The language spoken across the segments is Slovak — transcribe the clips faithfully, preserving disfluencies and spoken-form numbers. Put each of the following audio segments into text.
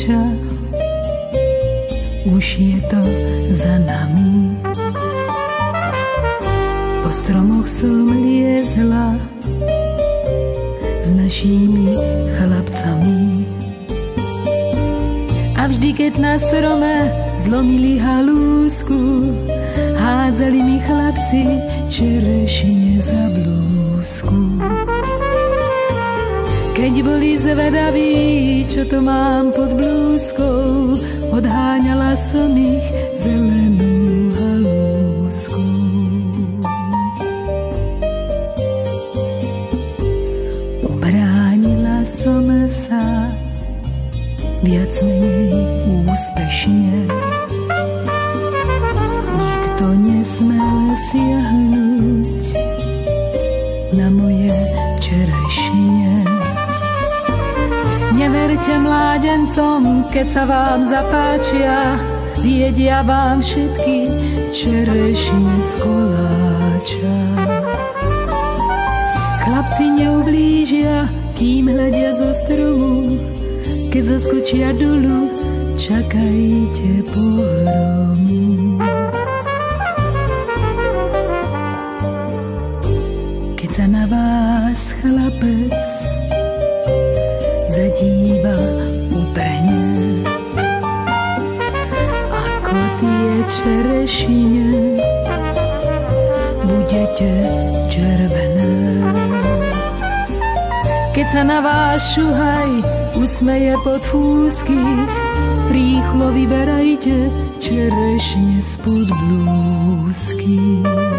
dievča, už je to za nami. Po stromoch som liezla s našimi chlapcami. A vždy, keď na strome zlomili halúsku, hádzali mi chlapci čerešine za blúzku. Keď boli zvedaví, čo to mám pod blúzkou, odháňala som ich zelenú halúsku. Ubránila som sa viac menej úspešne. Nikto nesmel siahnuť na moje čerešine. Neverte mládencom, keď sa vám zapáčia, jedia vám všetky čerešine z koláča. Chlapci neublížia, kým hľadia zo stromu, keď zoskočia dolu, čakajte pohromu. Keď sa na vás chlapec zadíva úprene, ako tie čerešine, budete červené. Keď sa na vás šuhaj usmeje pod fúzky, rýchlo vyberajte čerešne spod blúzky.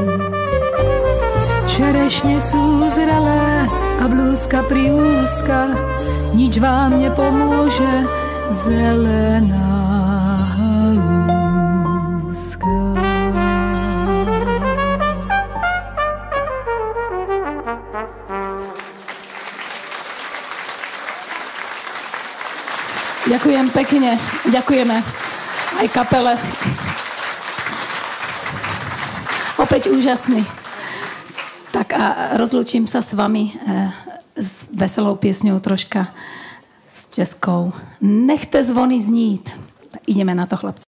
Čerešne sú zrelé a blúzka priúzka, nič vám nepomôže zelená halúska. Ďakujem pekne, ďakujeme aj kapele. Opäť úžasný. Tak a rozlúčim sa s vami s veselou piesňou troška s českou. Nechte zvony znít. Ideme na to, chlapci.